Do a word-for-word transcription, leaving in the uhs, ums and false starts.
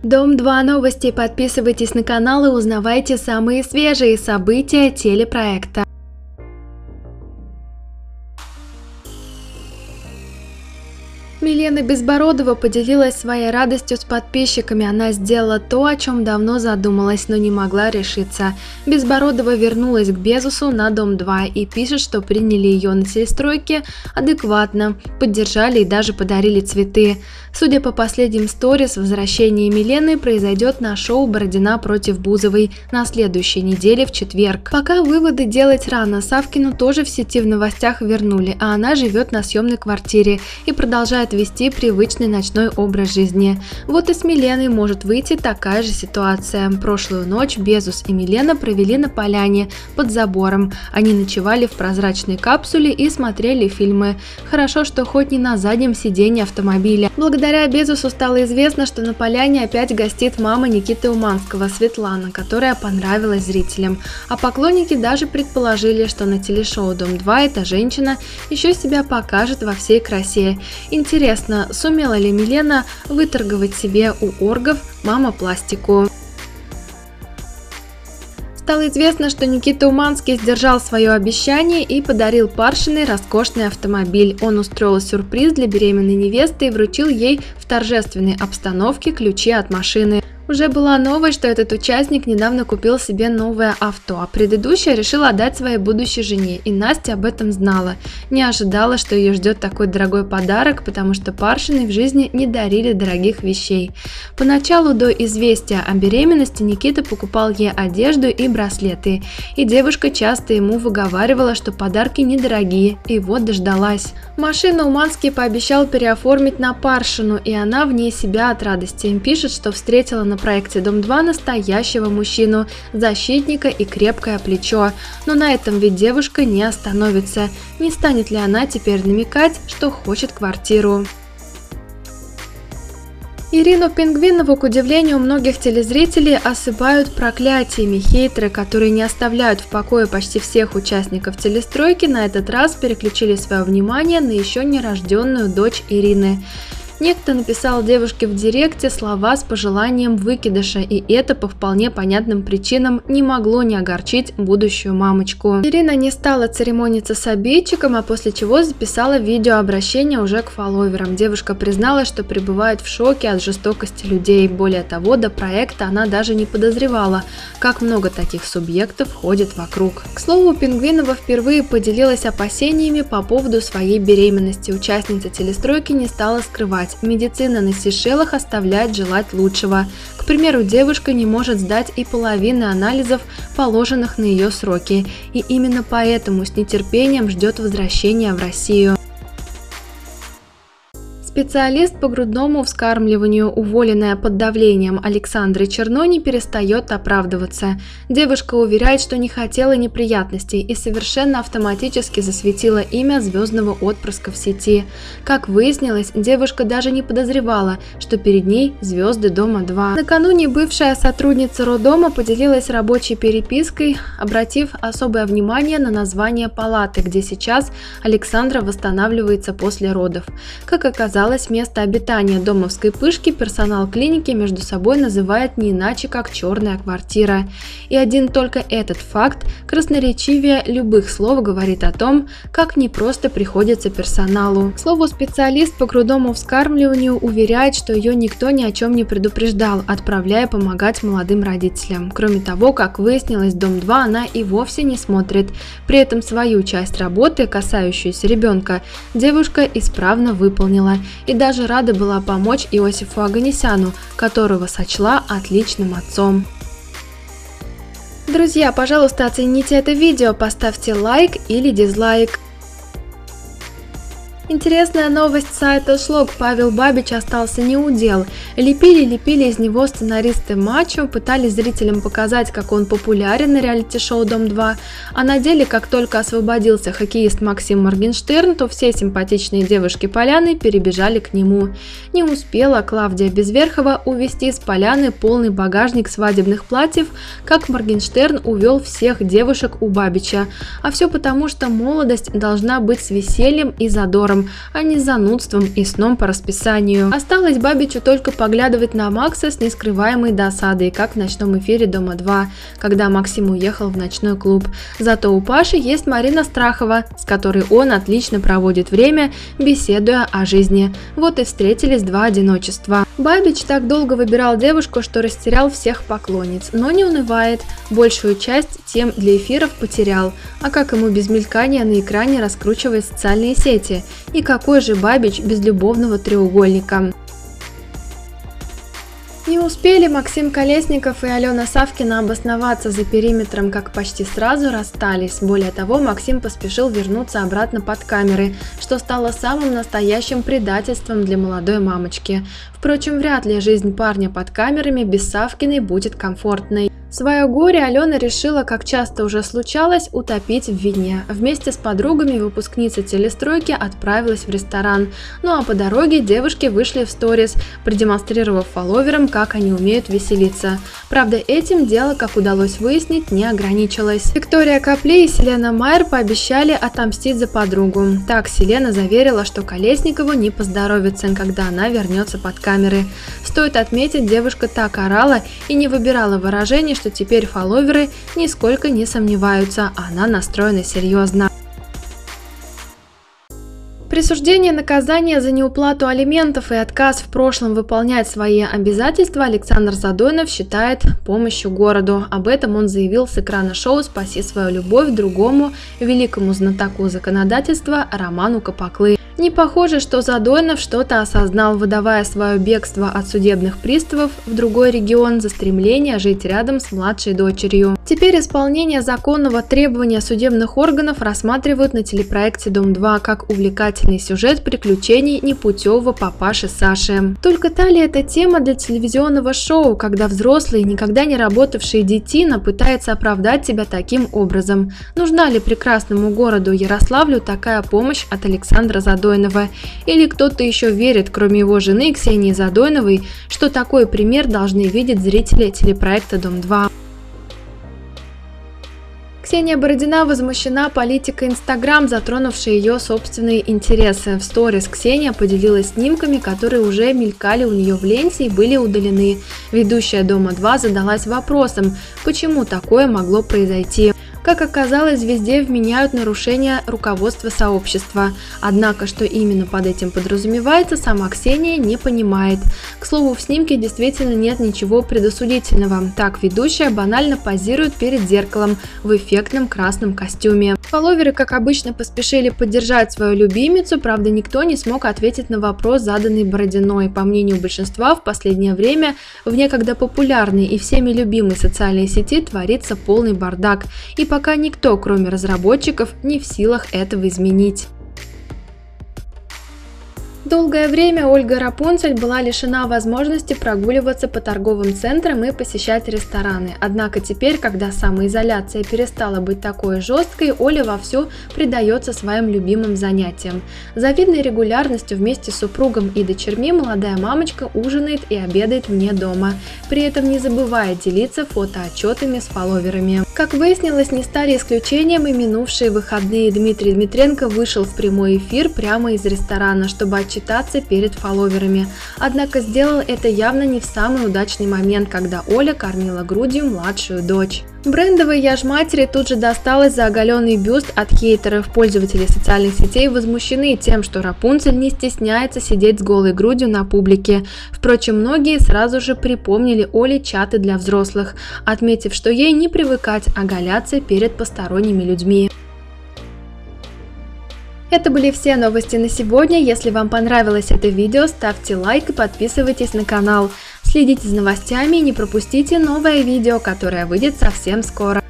Дом два новости. Подписывайтесь на канал и узнавайте самые свежие события телепроекта. Милена Безбородова поделилась своей радостью с подписчиками. Она сделала то, о чем давно задумалась, но не могла решиться. Безбородова вернулась к Безусу на Дом два и пишет, что приняли ее на телестройке адекватно, поддержали и даже подарили цветы. Судя по последним сторис, возвращение Милены произойдет на шоу «Бородина против Бузовой» на следующей неделе в четверг. Пока выводы делать рано, Савкину тоже в сети в новостях вернули, а она живет на съемной квартире и продолжает вести привычный ночной образ жизни. Вот и с Миленой может выйти такая же ситуация. Прошлую ночь Безус и Милена провели на поляне под забором. Они ночевали в прозрачной капсуле и смотрели фильмы. Хорошо, что хоть не на заднем сиденье автомобиля. Благодаря Безусу стало известно, что на поляне опять гостит мама Никиты Уманского, Светлана, которая понравилась зрителям. А поклонники даже предположили, что на телешоу Дом два эта женщина еще себя покажет во всей красе. Интересно, Интересно, сумела ли Милена выторговать себе у оргов мамопластику? Стало известно, что Никита Уманский сдержал свое обещание и подарил Паршиной роскошный автомобиль. Он устроил сюрприз для беременной невесты и вручил ей в торжественной обстановке ключи от машины. Уже была новость, что этот участник недавно купил себе новое авто, а предыдущее решил отдать своей будущей жене, и Настя об этом знала. Не ожидала, что ее ждет такой дорогой подарок, потому что Паршиной в жизни не дарили дорогих вещей. Поначалу, до известия о беременности, Никита покупал ей одежду и браслеты, и девушка часто ему выговаривала, что подарки недорогие, и вот дождалась. Машину Уманский пообещал переоформить на Паршину, и она вне себя от радости. Им пишет, что встретила на проекте Дом два настоящего мужчину, защитника и крепкое плечо. Но на этом ведь девушка не остановится. Не станет ли она теперь намекать, что хочет квартиру? Ирину Пингвинову, к удивлению многих телезрителей, осыпают проклятиями. Хейтеры, которые не оставляют в покое почти всех участников телестройки, на этот раз переключили свое внимание на еще нерожденную дочь Ирины. Некто написал девушке в директе слова с пожеланием выкидыша, и это по вполне понятным причинам не могло не огорчить будущую мамочку. Ирина не стала церемониться с обидчиком, а после чего записала видеообращение уже к фолловерам. Девушка призналась, что пребывает в шоке от жестокости людей. Более того, до проекта она даже не подозревала, как много таких субъектов ходит вокруг. К слову, Пингвинова впервые поделилась опасениями по поводу своей беременности. Участница телестройки не стала скрывать. Медицина на Сейшелах оставляет желать лучшего. К примеру, девушка не может сдать и половины анализов, положенных на ее сроки, и именно поэтому с нетерпением ждет возвращения в Россию. Специалист по грудному вскармливанию, уволенная под давлением Александры Черной, не перестает оправдываться. Девушка уверяет, что не хотела неприятностей и совершенно автоматически засветила имя звездного отпрыска в сети. Как выяснилось, девушка даже не подозревала, что перед ней звезды Дома два. Накануне бывшая сотрудница роддома поделилась рабочей перепиской, обратив особое внимание на название палаты, где сейчас Александра восстанавливается после родов. Как оказалось, место обитания домовской пышки персонал клиники между собой называет не иначе, как «черная квартира». И один только этот факт красноречивее любых слов говорит о том, как непросто приходится персоналу. К слову, специалист по грудному вскармливанию уверяет, что ее никто ни о чем не предупреждал, отправляя помогать молодым родителям. Кроме того, как выяснилось, Дом два она и вовсе не смотрит. При этом свою часть работы, касающуюся ребенка, девушка исправно выполнила. И даже рада была помочь Иосифу Оганесяну, которого сочла отличным отцом. Друзья, пожалуйста, оцените это видео, поставьте лайк или дизлайк. Интересная новость с сайта Шлог. Павел Бабич остался неудел. Лепили-лепили из него сценаристы мачо, пытались зрителям показать, как он популярен на реалити-шоу Дом два, а на деле, как только освободился хоккеист Максим Моргенштерн, то все симпатичные девушки Поляны перебежали к нему. Не успела Клавдия Безверхова увезти с Поляны полный багажник свадебных платьев, как Моргенштерн увел всех девушек у Бабича. А все потому, что молодость должна быть с весельем и задором. юмором, а не занудством и сном по расписанию. Осталось Бабичу только поглядывать на Макса с нескрываемой досадой, как в ночном эфире «Дома два», когда Максим уехал в ночной клуб. Зато у Паши есть Марина Страхова, с которой он отлично проводит время, беседуя о жизни. Вот и встретились два одиночества. Бабич так долго выбирал девушку, что растерял всех поклонниц, но не унывает. Большую часть тем для эфиров потерял. А как ему без мелькания на экране раскручивать социальные сети? И какой же Бабич без любовного треугольника? Не успели Максим Колесников и Алена Савкина обосноваться за периметром, как почти сразу расстались. Более того, Максим поспешил вернуться обратно под камеры, что стало самым настоящим предательством для молодой мамочки. Впрочем, вряд ли жизнь парня под камерами без Савкиной будет комфортной. Свое горе Алена решила, как часто уже случалось, утопить в вине. Вместе с подругами выпускница телестройки отправилась в ресторан. Ну а по дороге девушки вышли в сторис, продемонстрировав фолловерам, как они умеют веселиться. Правда, этим дело, как удалось выяснить, не ограничилось. Виктория Капли и Селена Майер пообещали отомстить за подругу. Так Селена заверила, что Колесникову не поздоровится, когда она вернется под камеры. Стоит отметить, девушка так орала и не выбирала выражений, что теперь фолловеры нисколько не сомневаются, она настроена серьезно. Присуждение наказания за неуплату алиментов и отказ в прошлом выполнять свои обязательства Александр Задойнов считает помощью городу. Об этом он заявил с экрана шоу «Спаси свою любовь» другому великому знатоку законодательства Роману Капаклы. Не похоже, что Задойнов что-то осознал, выдавая свое бегство от судебных приставов в другой регион за стремление жить рядом с младшей дочерью. Теперь исполнение законного требования судебных органов рассматривают на телепроекте «Дом два» как увлекательный сюжет приключений непутевого папаши Саши. Только та ли эта тема для телевизионного шоу, когда взрослый, никогда не работавший детина пытается оправдать себя таким образом? Нужна ли прекрасному городу Ярославлю такая помощь от Александра Задойнова? Или кто-то еще верит, кроме его жены Ксении Задойновой, что такой пример должны видеть зрители телепроекта «Дом два»? Ксения Бородина возмущена политикой Инстаграм, затронувшей ее собственные интересы. В сторис Ксения поделилась снимками, которые уже мелькали у нее в ленте и были удалены. Ведущая «Дома два» задалась вопросом, почему такое могло произойти. Как оказалось, везде вменяют нарушения руководства сообщества. Однако, что именно под этим подразумевается, сама Ксения не понимает. К слову, в снимке действительно нет ничего предосудительного. Так, ведущая банально позирует перед зеркалом в эффектном красном костюме. Фолловеры, как обычно, поспешили поддержать свою любимицу, правда, никто не смог ответить на вопрос, заданный Бородиной. По мнению большинства, в последнее время в некогда популярной и всеми любимой социальной сети творится полный бардак. И пока никто, кроме разработчиков, не в силах этого изменить. Долгое время Ольга Рапунцель была лишена возможности прогуливаться по торговым центрам и посещать рестораны. Однако теперь, когда самоизоляция перестала быть такой жесткой, Оля вовсю предается своим любимым занятиям. С завидной регулярностью вместе с супругом и дочерьми молодая мамочка ужинает и обедает вне дома, при этом не забывая делиться фотоотчетами с фолловерами. Как выяснилось, не стали исключением и минувшие выходные. Дмитрий Дмитренко вышел в прямой эфир прямо из ресторана, чтобы отчитаться перед фолловерами. Однако сделал это явно не в самый удачный момент, когда Оля кормила грудью младшую дочь. Брендовой «Я ж матери» тут же досталось за оголенный бюст от хейтеров. Пользователи социальных сетей возмущены тем, что Рапунцель не стесняется сидеть с голой грудью на публике. Впрочем, многие сразу же припомнили Оле чаты для взрослых, отметив, что ей не привыкать оголяться перед посторонними людьми. Это были все новости на сегодня. Если вам понравилось это видео, ставьте лайк и подписывайтесь на канал. Следите за новостями и не пропустите новое видео, которое выйдет совсем скоро.